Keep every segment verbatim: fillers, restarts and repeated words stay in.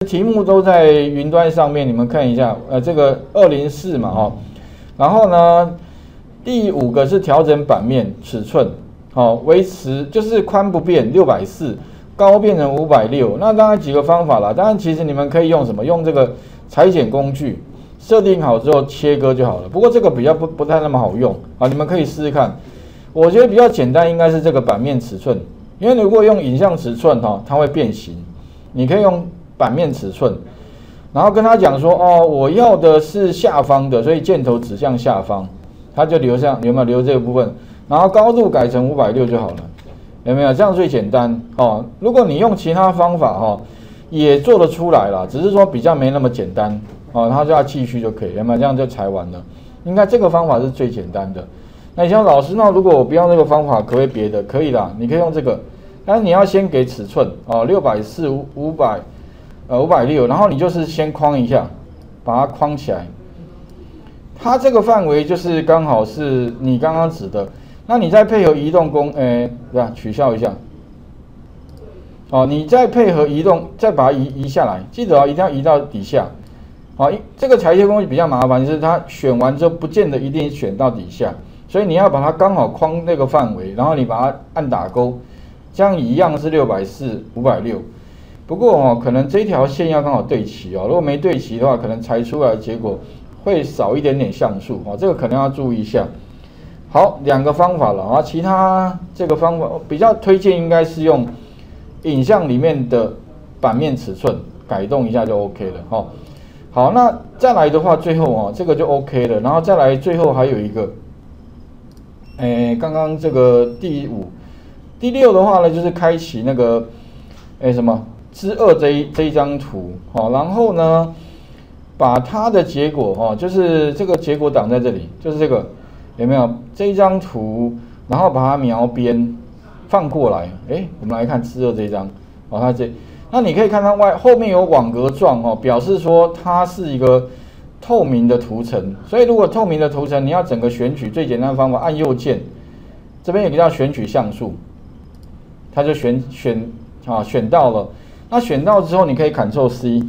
题目都在云端上面，你们看一下，呃，这个二零四嘛，哈，然后呢，第五个是调整版面尺寸，好，维持就是宽不变六百四，高变成五百六。那当然几个方法啦，当然其实你们可以用什么？用这个裁剪工具，设定好之后切割就好了。不过这个比较不不太那么好用啊，你们可以试试看。我觉得比较简单应该是这个版面尺寸，因为如果用影像尺寸哈，它会变形，你可以用版面尺寸，然后跟他讲说，哦，我要的是下方的，所以箭头指向下方，他就留下有没有留这个部分，然后高度改成五百六就好了，有没有？这样最简单哦。如果你用其他方法哈，也做得出来啦，只是说比较没那么简单哦，他就要继续就可以，有没有？这样就裁完了。应该这个方法是最简单的。那你像老师，那如果我不要这个方法，可不可以别的？可以啦，你可以用这个，但是你要先给尺寸哦，六百四、五百。呃，五百六，然后你就是先框一下，把它框起来。它这个范围就是刚好是你刚刚指的，那你再配合移动工，诶，对吧？取消一下。哦，你再配合移动，再把它移移下来，记得啊、哦，一定要移到底下。好、哦，这个裁切工具比较麻烦，就是它选完之后不见得一定选到底下，所以你要把它刚好框那个范围，然后你把它按打勾，这样一样是六百四、五百六。不过哦，可能这一条线要刚好对齐哦，如果没对齐的话，可能裁出来的结果会少一点点像素哦，这个可能要注意一下。好，两个方法了啊，其他这个方法比较推荐应该是用影像里面的版面尺寸改动一下就 OK 了哈。好，那再来的话，最后哦，这个就 OK 了，然后再来最后还有一个，诶，刚刚这个第五、第六的话呢，就是开启那个诶什么？之二这一这一张图，好，然后呢，把它的结果哈，就是这个结果档在这里，就是这个有没有这一张图，然后把它描边放过来，哎，我们来看之二这一张，哦，它这，那你可以看到外后面有网格状哦，表示说它是一个透明的图层，所以如果透明的图层，你要整个选取最简单的方法，按右键，这边有个叫选取像素，它就选选啊选到了。那选到之后，你可以 Ctrl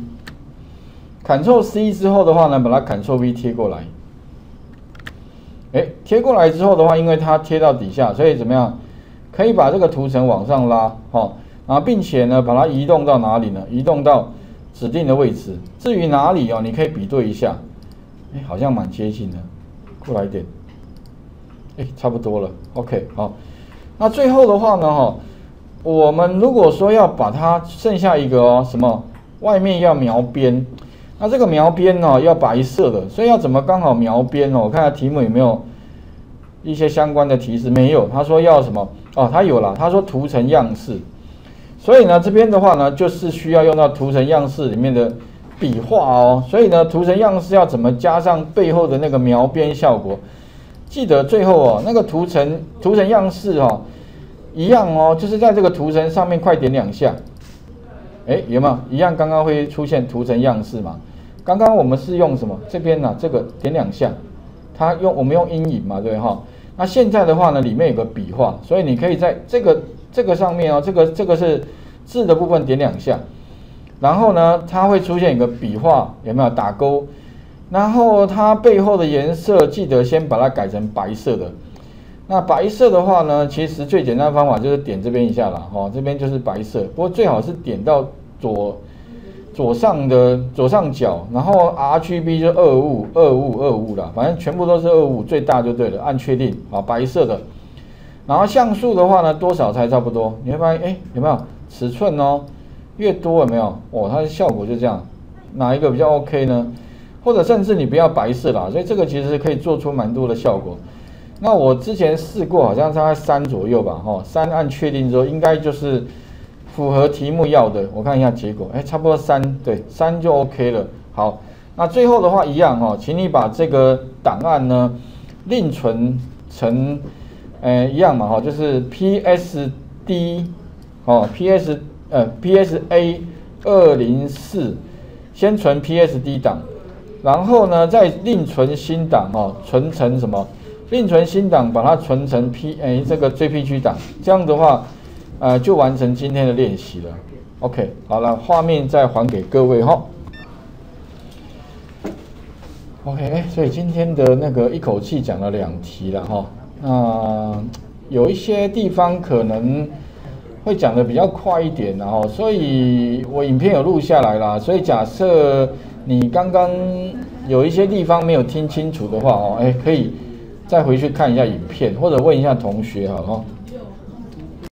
C，Ctrl C 之后的话呢，把它 Ctrl V 贴过来。哎，贴过来之后的话，因为它贴到底下，所以怎么样？可以把这个图层往上拉，哈，然后并且呢，把它移动到哪里呢？移动到指定的位置。至于哪里哦，你可以比对一下。哎，好像蛮接近的，过来一点。哎，差不多了。OK， 好。那最后的话呢，哈。我们如果说要把它剩下一个哦，什么外面要描边，那这个描边哦要白色的，所以要怎么刚好描边哦？我看下题目有没有一些相关的提示，没有。他说要什么哦？他有了，他说图层样式，所以呢这边的话呢就是需要用到图层样式里面的笔画哦，所以呢图层样式要怎么加上背后的那个描边效果？记得最后哦那个图层图层样式哦。一样哦，就是在这个图层上面快点两下，哎，有没有一样？刚刚会出现图层样式嘛？刚刚我们是用什么？这边呢、啊，这个点两下，它用我们用阴影嘛，对哈？那现在的话呢，里面有个笔画，所以你可以在这个这个上面哦，这个这个是字的部分点两下，然后呢，它会出现一个笔画，有没有打勾？然后它背后的颜色记得先把它改成白色的。那白色的话呢，其实最简单的方法就是点这边一下啦，哦，这边就是白色，不过最好是点到左左上的左上角，然后 R G B 就二五二五二五啦，反正全部都是二五最大就对了，按确定，好，白色的。然后像素的话呢，多少才差不多？你会发现，哎，有没有尺寸哦？越多有没有？哦，它的效果就这样，哪一个比较 OK 呢？或者甚至你不要白色啦，所以这个其实可以做出蛮多的效果。那我之前试过，好像大概三左右吧，哈，三按确定之后，应该就是符合题目要的。我看一下结果，哎，差不多三，对，三就 OK 了。好，那最后的话一样哈，请你把这个档案呢另存成，呃，一样嘛，哈，就是 P S D， 哦 ，P S 呃 P S A 二零四，先存 P S D 档，然后呢再另存新档，哦，存成什么？另存新档，把它存成 P 哎这个 J P G 档，这样的话，呃就完成今天的练习了。 OK， 好了，画面再还给各位哈。OK， 哎，所以今天的那个一口气讲了两题了哈。那有一些地方可能会讲的比较快一点，然后，所以我影片有录下来啦。所以假设你刚刚有一些地方没有听清楚的话哦，哎，可以再回去看一下影片，或者问一下同学好了。